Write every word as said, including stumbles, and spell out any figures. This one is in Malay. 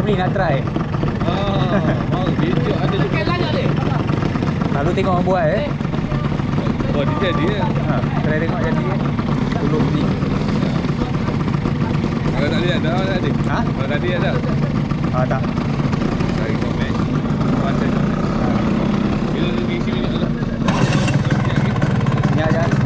ni nak try. Oh, mau video ada juga. Lalu tengok orang buat eh. Oh, dia jadi ya. Ha, try tengok jadi eh. Dulu ni. Kalau tadi ada tadi. Ha? Kalau tadi ada. Ah tak. Cari komen. Mana? Bila pergi sini ada. Ni aja.